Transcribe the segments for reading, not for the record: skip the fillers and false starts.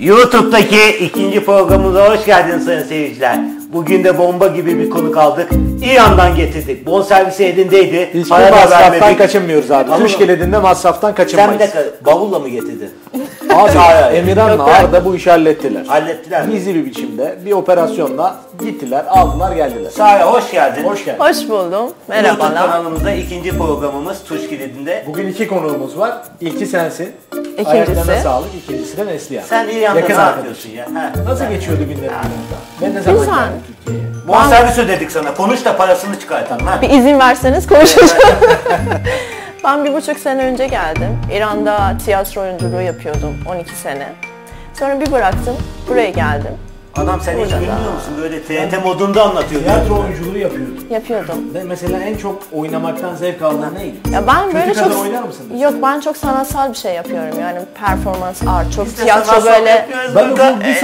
YouTube'daki ikinci programımıza hoş geldiniz sayın seyirciler. Bugün de bomba gibi bir konuk aldık. İran'dan getirdik. Bonservisi elindeydi. Hiçbir masraftan kaçınmıyoruz abi. Türkiye'de masraftan kaçınmayız. Sen de bavulla mı getirdin? Abi Emirhan'la Arda bu işi hallettiler. Hallettiler mi? Gizli bir biçimde bir operasyonla gittiler, aldılar, geldiler. Sare hoş geldin. Hoş geldin. Hoş buldum. YouTube Merhabalar. kanalımızda ikinci programımız Tuş Kilidinde. Bugün iki konuğumuz var. İlki sensin. İkincisi. Ayaklarına sağlık. İkincisi de Neslihan. Sen İran'da Yakın ne arkadaş. yapıyorsun ya? Ha. Nasıl geçiyordu günlerin İran'da? Ben ne zaman Güzel. geldim Türkiye'ye? Bonservis ödedik sana. Konuş da parasını çıkartalım. Ha. Bir izin verseniz konuşacağım. Ben 1,5 sene önce geldim. İran'da tiyatro oyunculuğu yapıyordum 12 sene. Sonra bir bıraktım, buraya geldim. Adam sen hiç Burada da. bilmiyor musun? Böyle TRT modunda anlatıyor. Tiyatro oyunculuğu yapıyordun. Yapıyordum. Ve mesela en çok oynamaktan zevk aldığın neydi? Ya ben böyle Çocuk kadar çok... oynar mısın? Yok, ben çok sanatsal bir şey yapıyorum. Yani performans art, çok Biz de tiyatro sanatsal böyle... yapıyoruz Ben burada. bu bir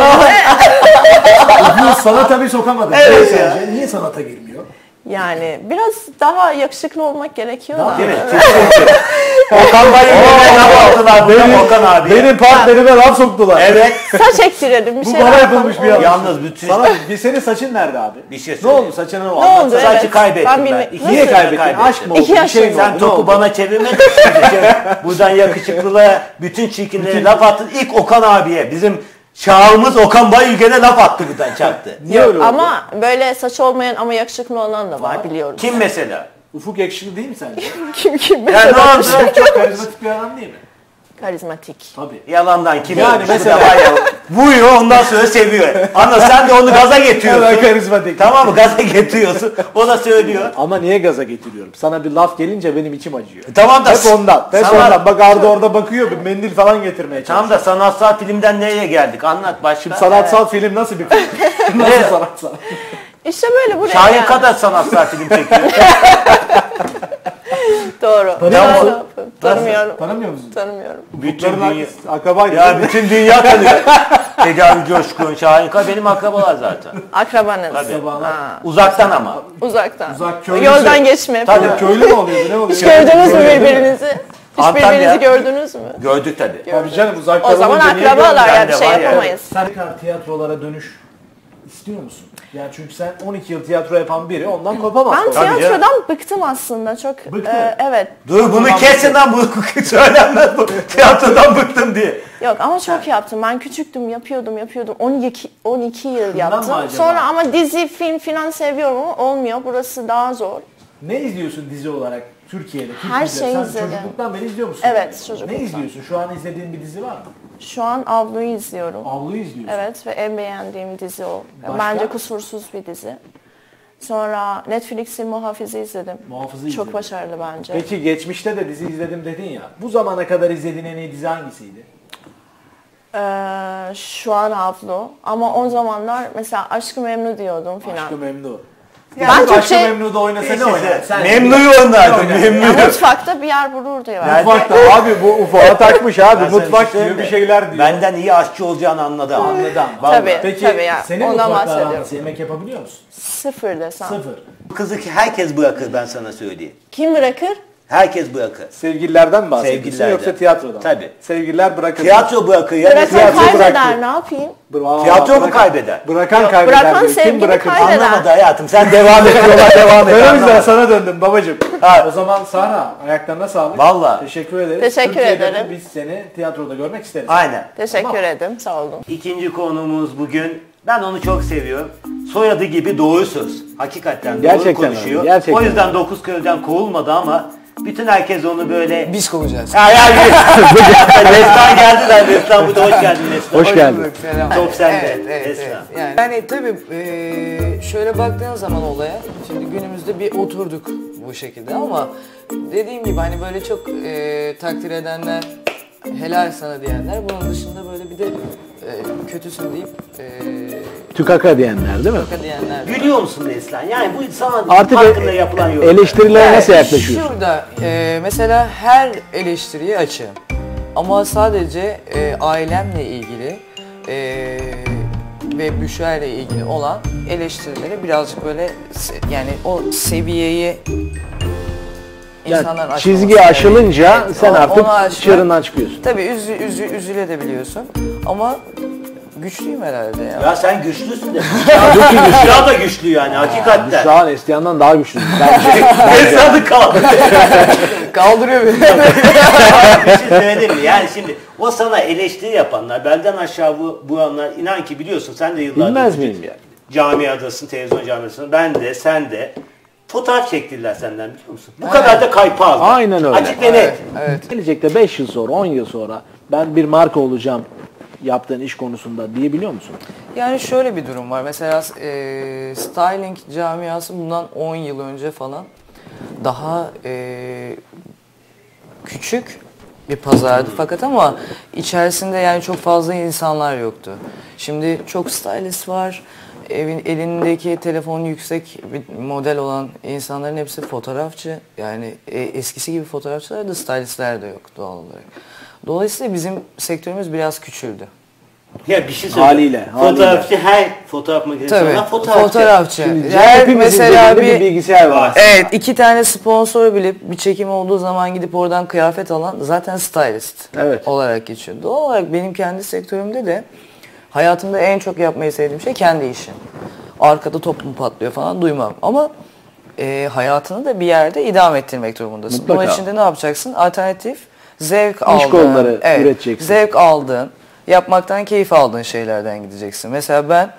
sanata bir sokamadım. Evet Niye ya. sence? Niye sanata girmiyor? Yani biraz daha yakışıklı olmak gerekiyor da. Değil mi? Okan Bayülgen'e laf attılar burada Okan abi. Benim partnerime laf soktular. Evet. Saç ektirelim, bir Bu şey bana yapılmış bir yanlış. Yalnız bütün... Sana senin saçın nerede abi? Bir şey Ne söyleyeyim. oldu saçına ne Ne oldu? oldu? Saçı Evet. kaybettim Ben ben. bilmiyorum. İki Niye sene kaybettin? Aşk mı oldu? İki Bir yaş şey mi sonra. Sen oldu? topu Ne oldu? bana çevirmedin. Buradan yakışıklılığa, bütün çirkinlere laf attın. İlk Okan abiye. Bizim şahımız Okan Bayülgen'e laf attı buradan çaktı. Niye öyle oldu? Ama böyle saç olmayan ama yakışıklı olan da var, biliyorum. Kim mesela? Ufuk yakışıklı değil mi sence? Kim Ya ne mesela? oldu? Çok karizmatik bir adam değil mi? Karizmatik. Tabii. Yalandan kim? Yani ölmüş? mesela- Bu da var ya, vuruyor ondan sonra seviyor. Ana sen de onu gaza getiriyorsun. Evet, karizmatik. Tamam mı? Gaza getiriyorsun. O da söylüyor. Ama niye gaza getiriyorum? Sana bir laf gelince benim içim acıyor. Tamam da... Hep ondan. Hep Sana- ondan. Bak Arda orada bakıyor, bir mendil falan getirmeye çalışıyor. Tamam da sanatsal filmden nereye geldik? Anlat başka. Şimdi sanatsal film nasıl bir film? Nasıl sanatsal? İşte böyle buraya Şahin yani. Kadar sanatsal film çekiyor. Doğru. Tanıyor Ben musun? Tanımıyorum. Tanımıyor musun? Tanımıyorum. Bütün Bunların dünya... akrabaydı. Ya değil mi? bütün dünya tanıyor. Tedavi Coşkun, Şahin Kadar benim akrabalar zaten. Akrabanız. Akrabalar. Ha, Uzaktan ama. uzaktan. Uzak, köylüsü. Yoldan geçme. Tabii. falan. Köylü mü oluyordu? Ne oluyordu? Hiç gördünüz mü birbirinizi? Hiç Antalya. birbirinizi gördünüz mü? Gördük tabii. Tabii canım, uzaktan O zaman olunca niye akrabalar görmüyorsun? ya, bir de şey var ya. yapamayız. Sen tekrar tiyatrolara dönüş istiyor musun? Yani çünkü sen 12 yıl tiyatro yapan biri, ondan kopamazsın. Ben Tabii tiyatrodan bıktım aslında çok. Bıktın. Evet. Dur bunu kesin lan, bu söylenmez bu. Tiyatrodan bıktım diye. Yok ama çok yaptım. Ben küçüktüm, yapıyordum. 12 yıl mı yaptım. acaba? Sonra ama dizi, film filan seviyorum ama olmuyor. Burası daha zor. Ne izliyorsun dizi olarak Türkiye'de? Türk Her dizileri? şeyi Sen izledim. çocukluktan beri izliyor musun? Evet, Ne çocukluktan. izliyorsun? Şu an izlediğin bir dizi var mı? Şu an Avlu'yu izliyorum. Avlu'yu izliyorsun. Evet ve en beğendiğim dizi o. Başka? Bence kusursuz bir dizi. Sonra Netflix'in Muhafız'ı izledim. Muhafız'ı Çok izledim. başarılı bence. Peki geçmişte de dizi izledim dedin ya. Bu zamana kadar izlediğin en iyi dizi hangisiydi? Şu an Avlu. Ama o zamanlar mesela Aşk-ı Memnu diyordum filan. Aşk-ı Memnu. Ben Aşk-ı Türkçe- Memnu'da oynasa ne oynar? Sen- Memnu'yu oynardım. Ya Memnu. mutfakta bir yer bulur diyor. Mutfakta abi, bu ufağa takmış abi. Ben sana Mutfak söyleyeyim diyor, bir mi? şeyler diyor. Benden iyi aşçı olacağını anladı. Anladım. Vallahi. Tabii. Peki ya, senin ondan mutfakla bahsediyorum. aran nasıl? Yemek yapabiliyor musun? Sıfır desem. Sıfır. Bu kızı herkes bırakır, ben sana söyleyeyim. Kim bırakır? Herkes bırakır. Sevgililerden mi bahsediyorsun Sevgililerden. yoksa tiyatrodan mı? Tabii. Sevgililer bırakır. Tiyatro bırakır. Yani Bırakan tiyatro kaybeder, bıraktı. ne yapayım? Bravo. Tiyatro mu Bırakan- kaybeder? Bırakan kaybeder Bırakan diyor. Kim sevgili bırakır? kaybeder. Anlamadı hayatım. Sen devam et yola, devam et. Ben o yüzden Anlamadı. sana döndüm babacığım. Ha. O zaman Sara, ayaklarına sağlık. Vallahi. Teşekkür ederiz. Teşekkür Türkiye'de de ederim. biz seni tiyatroda görmek isteriz. Aynen. Teşekkür ederim, sağ olun. İkinci konumuz bugün. Ben onu çok seviyorum. Soyadı gibi doğrusuz. Hakikaten Gerçekten doğru konuşuyor. öyle, gerçekten O yüzden 9 köyden kovulmadı ama bütün herkes onu böyle... Biz kovacağız. Ya yani Neslihan geldi de Neslihan, bu da hoş geldin Neslihan. Hoş geldin. Selam. Çok sende, Evet. Esra. Yani tabii şöyle baktığın zaman olaya, şimdi günümüzde bir oturduk bu şekilde ama dediğim gibi hani böyle çok takdir edenler, helal sana diyenler, bunun dışında böyle bir de kötüsün deyip Tükaka diyenler değil mi? kaka diyenler. Gülüyor musun Neslihan? Yani bu sana Artık hakkında yapılan yorum. eleştirilere nasıl yaklaşıyorsun? Şurada mesela her eleştiriye açığım ama sadece ailemle ilgili ve Büşra ile ilgili olan eleştirilere birazcık böyle yani o seviyeyi insanların aşmaması çizgi gerekiyor. aşılınca Evet, sen onu artık aşmak- çığırından çıkıyorsun. Tabii üzülebiliyorsun ama güçlüyüm herhalde ya. Ya sen güçlüsün de. Büşra da güçlü yani hakikaten. Şu an Estiyan'dan daha güçlü. Bence. Esnafı kaldı. Kaldırıyor beni. Bir şey söyleyeyim mi? Yani şimdi o sana eleştiri yapanlar, belden aşağı bulanlar, inan ki biliyorsun sen de yıllardır. Bilmez miyim ya? Camiadasın, televizyon camiadasın. Ben de, sen de. Fotoğraf çektirdiler senden biliyor musun? Bu kadar da kaypa aldı. Aynen öyle. Açık ve net. Evet. Gelecekte 5 yıl sonra, 10 yıl sonra ben bir marka olacağım yaptığın iş konusunda diyebiliyor musun? Yani şöyle bir durum var. Mesela styling camiası bundan 10 yıl önce falan daha küçük bir pazardı fakat ama içerisinde yani çok fazla insanlar yoktu. Şimdi çok stylist var. Elindeki telefonu yüksek bir model olan insanların hepsi fotoğrafçı. Yani eskisi gibi fotoğrafçılar da stylistler de yok doğal olarak. Dolayısıyla bizim sektörümüz biraz küçüldü. Ya bir şey söyleyeyim. Haliyle. Fotoğrafçı her fotoğraf makinesi Tabii. olan fotoğrafçı. Fotoğrafçı. Şimdi Eğer hepimizin mesela cebinde bir bilgisayar var. Evet, 2 tane sponsor bilip bir çekim olduğu zaman gidip oradan kıyafet alan zaten stylist Evet. olarak geçiyor. Doğal olarak benim kendi sektörümde de hayatımda en çok yapmayı sevdiğim şey kendi işim. Arkada toplum patlıyor falan duymam. Ama hayatını da bir yerde idame ettirmek durumundasın. Mutlaka. Bunun için de ne yapacaksın? Alternatif, zevk aldığın, İş kolları üreteceksin. zevk aldığın, yapmaktan keyif aldığın şeylerden gideceksin. Mesela ben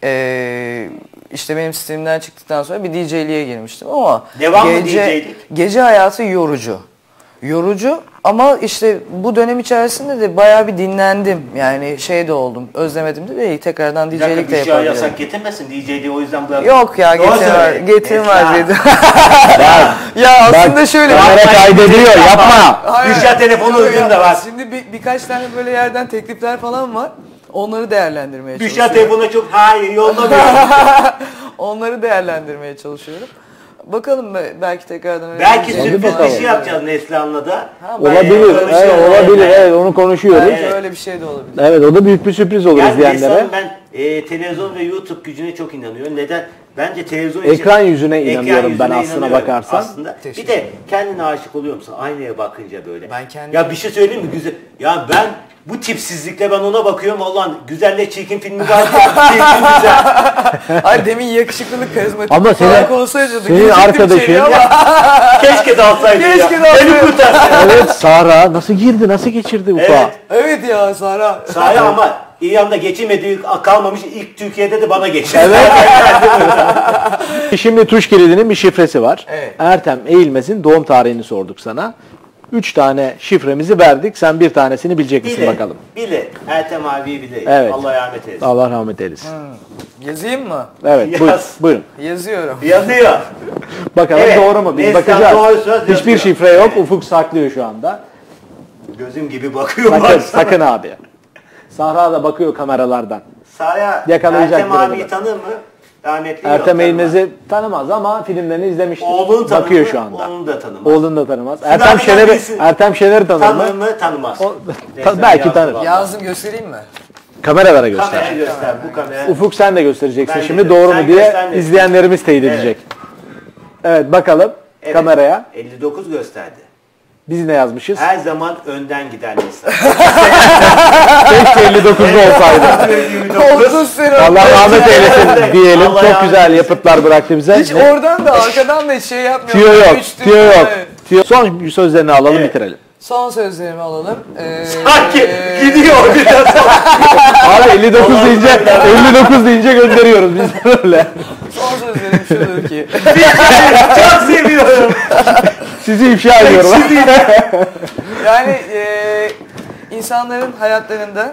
işte benim sistemimden çıktıktan sonra bir DJ'liğe girmiştim ama Devamlı DJ'lik. gece hayatı yorucu. Yorucu ama işte bu dönem içerisinde de bayağı bir dinlendim. Yani şey de oldum. Özlemedim de değil. Tekrardan Bir dakika, DJ'lik de bir şey yapabilirim. yasak getirmesin DJ'liği o yüzden bırak. Yok ya Doğru getirmez. söyle. Getirmez Esra. dedi. Ya aslında şöyle. Kamera kaydediyor yapma. Hayır. Büşra telefonu Yok, ucunda var. Şimdi birkaç tane böyle yerden teklifler falan var. Onları değerlendirmeye Büşra çalışıyorum. telefona çok hayır yollamıyor. Onları değerlendirmeye çalışıyorum. Bakalım belki tekrardan öyle Belki bir Hadi sürpriz bir bakalım. şey yapacağız Neslihan'la da. Ha, Olabilir. Öyle bir şey Evet, olabilir. olabilir. Evet, onu konuşuyoruz. belki Evet. öyle bir şey de olabilir. Evet, o da büyük bir sürpriz olur Yani izleyenlere. Neslihan ben televizyon ve YouTube gücüne çok inanıyorum. Neden? Bence televizyon Ekran yüzüne Ekran inanıyorum ben yüzüne aslına inanıyorum bakarsan. Aslında. Bir Teşekkür de kendine aşık oluyor musun? Aynaya bakınca böyle. Ben kendim- Ya bir şey söyleyeyim mi? Güzel. Ya ben bu tipsizlikle ben ona bakıyorum. Allah'ın güzelle çirkin filmi var. Çirkin güzel. Ay demin yakışıklılık karizmatik Ama falan senin- konusu açıldı. senin Gülecektim arkadaşın- içeriye ama Keşke dalsaydı ya. Keşke dalsaydı. Beni kurtarsın. Evet, Sahra nasıl girdi, nasıl geçirdi bu Evet. evet ya Sara. Sahi ama İran'da geçirmediği kalmamış. İlk Türkiye'de de bana geçti. Evet. Şimdi tuş kilidinin bir şifresi var. Evet. Ertem Eğilmez'in doğum tarihini sorduk sana. 3 tane şifremizi verdik. Sen bir tanesini bilecek misin bakalım? Bile. Ertem abiyi bile. Evet. Allah rahmet eylesin. Allah rahmet eylesin. Yazayım mı? Evet, Yaz. buyurun. Yazıyorum. Yazıyor. Bakalım Evet, doğru mu? Biz Neslihan bakacağız. doğru söz Hiçbir yazıyor. şifre yok. Ufuk saklıyor şu anda. Gözüm gibi bakıyor. Sakın, baksana. sakın abi. Sahra da bakıyor kameralardan. Sahaya Yakalayacak Ertem bir abiyi arada. tanır mı? Rahmetli yok, Ertem tanımaz. Eğilmez'i tanımaz ama filmlerini izlemiştir. Oğlunu tanır Bakıyor mı? şu anda. Oğlunu da tanımaz. Oğlunu da tanımaz. Şunlardan birisi- Ertem Şener'i tanır Tanır mı? mı? Tanımaz. Neslihan Belki yazdı tanır. vallahi. Yazdım göstereyim mi? Kameralara göster. Kamerayı göster. Bu kamera. Ufuk sen de göstereceksin Ben de şimdi de. doğru Sen mu diye göster de. izleyenlerimiz teyit Evet. edecek. Evet bakalım Evet, kameraya. 59 gösterdi. Biz ne yazmışız? Her zaman önden giden insan. Keşke 59'da olsaydı. 30 sene. Allah rahmet eylesin diyelim. Allah Çok rahmet güzel eylesin. yapıtlar bıraktı bize. Hiç oradan da arkadan da hiç şey yapmıyor. Tüyo yok. Üç Tüyo yok. Evet. Tüyo. Son sözlerini alalım Evet. bitirelim. Son sözlerimi alalım. Sanki gidiyor biraz sonra. Abi 59 deyince gönderiyoruz biz öyle. Son sözlerim şudur ki. Çok seviyorum. Sizi ifşa ediyorum. Yani insanların hayatlarında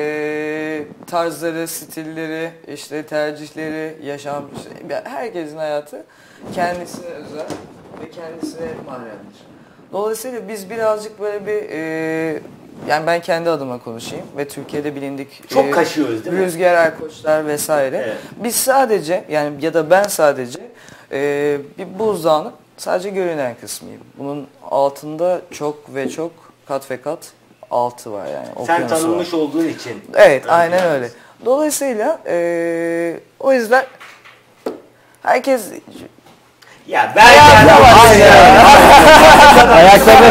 tarzları, stilleri, işte tercihleri, yaşam, herkesin hayatı kendisine özel ve kendisine mahremdir. Dolayısıyla biz birazcık böyle bir yani ben kendi adıma konuşayım ve Türkiye'de bilindik Çok kaşıyoruz değil mi? Rüzgar Erkoçlar vesaire. Evet. Biz sadece yani ya da ben sadece bir buzdağının sadece görünen kısmıyım. Bunun altında çok ve çok kat ve kat altı var yani. Sen okyanusu var. tanınmış olduğun için. Evet, aynen öyle. Dolayısıyla o yüzden herkes Ya ben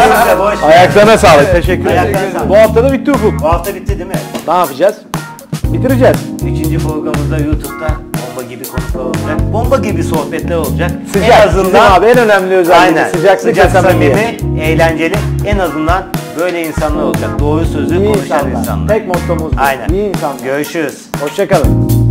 Ayaklarına sağlık. Teşekkür ederim. Ayaklarına sağlık. Bu hafta da bitti Ufuk. Bu hafta bitti değil mi? Ne yapacağız? Bitireceğiz. 3. programımızda YouTube'da bomba gibi konuklar olacak. Bomba gibi sohbetler olacak. Sıcak. En Bizim azından abi en önemli özelliği aynen. sıcaklık ve Sıcak, samimiyet. samimi, eğlenceli. En azından böyle insanlar olacak. Doğru sözü İyi konuşan insanlar. insanlar. Tek mottomuz bu. Aynen. İyi insanlar. Görüşürüz. Hoşçakalın.